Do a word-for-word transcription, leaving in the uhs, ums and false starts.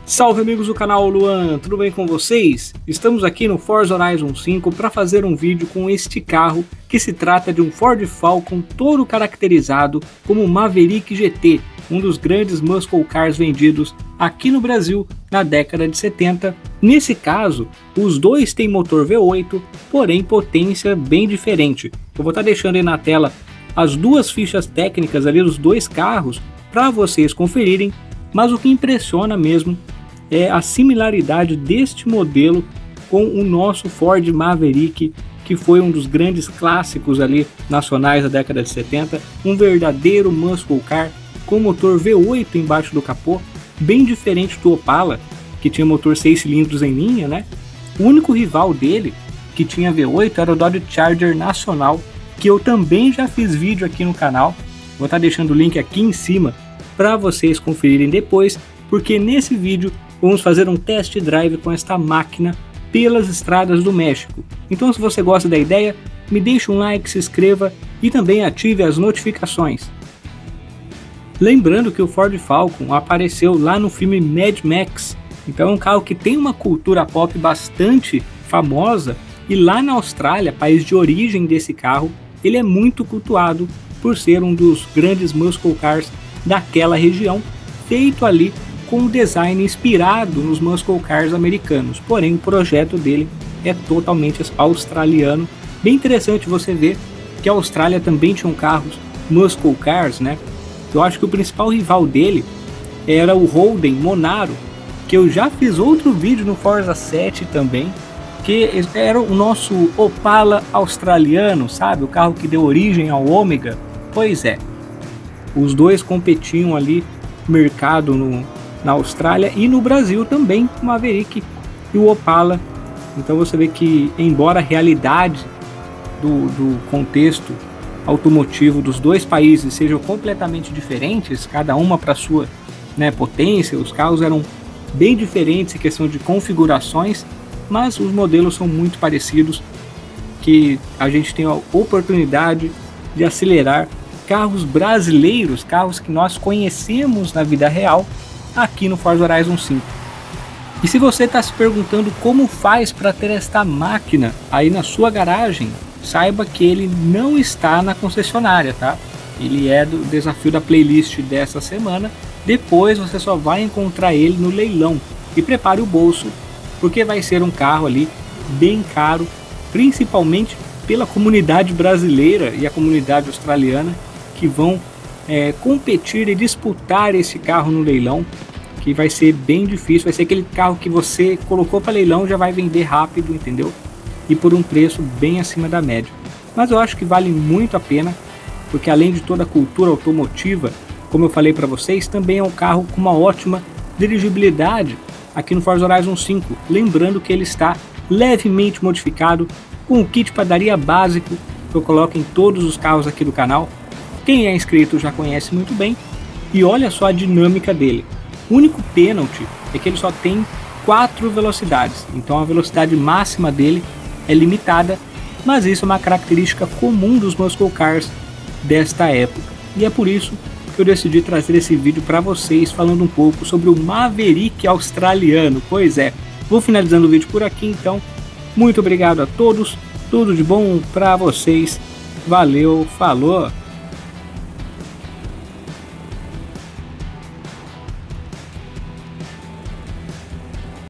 Salve amigos do canal Luan, tudo bem com vocês? Estamos aqui no Forza Horizon cinco para fazer um vídeo com este carro que se trata de um Ford Falcon todo caracterizado como Maverick G T, um dos grandes muscle cars vendidos aqui no Brasil na década de setenta. Nesse caso, os dois têm motor V oito, porém potência bem diferente. Eu vou estar deixando aí na tela as duas fichas técnicas ali dos dois carros para vocês conferirem, mas o que impressiona mesmo é a similaridade deste modelo com o nosso Ford Maverick, que foi um dos grandes clássicos ali nacionais da década de setenta, um verdadeiro muscle car com motor V oito embaixo do capô, bem diferente do Opala, que tinha motor seis cilindros em linha, né? O único rival dele, que tinha V oito, era o Dodge Charger nacional, que eu também já fiz vídeo aqui no canal. Vou estar deixando o link aqui em cima para vocês conferirem depois, porque nesse vídeo vamos fazer um test drive com esta máquina pelas estradas do México. Então, se você gosta da ideia, me deixe um like, se inscreva e também ative as notificações. Lembrando que o Ford Falcon apareceu lá no filme Mad Max, então é um carro que tem uma cultura pop bastante famosa, e lá na Austrália, país de origem desse carro, ele é muito cultuado por ser um dos grandes muscle cars daquela região, feito ali com um design inspirado nos muscle cars americanos, porém o projeto dele é totalmente australiano. Bem interessante você ver que a Austrália também tinha carros muscle cars, né? Eu acho que o principal rival dele era o Holden Monaro, que eu já fiz outro vídeo no Forza sete também, que era o nosso Opala australiano, sabe? O carro que deu origem ao Ômega. Pois é, os dois competiam ali no mercado no, na Austrália e no Brasil também, o Maverick e o Opala. Então você vê que, embora a realidade do, do contexto automotivo dos dois países sejam completamente diferentes, cada uma para sua, né, potência, os carros eram bem diferentes em questão de configurações, mas os modelos são muito parecidos, que a gente tem a oportunidade de acelerar carros brasileiros, carros que nós conhecemos na vida real aqui no Forza Horizon cinco. E se você está se perguntando como faz para ter esta máquina aí na sua garagem, saiba que ele não está na concessionária, tá? Ele é do desafio da playlist dessa semana. Depois você só vai encontrar ele no leilão. E prepare o bolso, porque vai ser um carro ali bem caro, principalmente pela comunidade brasileira e a comunidade australiana, que vão é, competir e disputar esse carro no leilão, que vai ser bem difícil. Vai ser aquele carro que você colocou para leilão, já vai vender rápido, entendeu? E por um preço bem acima da média. Mas eu acho que vale muito a pena, porque além de toda a cultura automotiva, como eu falei para vocês, também é um carro com uma ótima dirigibilidade aqui no Forza Horizon cinco. Lembrando que ele está levemente modificado com o kit padaria básico que eu coloco em todos os carros aqui do canal. Quem é inscrito já conhece muito bem. E olha só a dinâmica dele. O único pênalti é que ele só tem quatro velocidades, então a velocidade máxima dele é limitada, mas isso é uma característica comum dos muscle cars desta época. E é por isso que eu decidi trazer esse vídeo para vocês, falando um pouco sobre o Maverick australiano. Pois é, vou finalizando o vídeo por aqui então. Muito obrigado a todos, tudo de bom para vocês. Valeu, falou!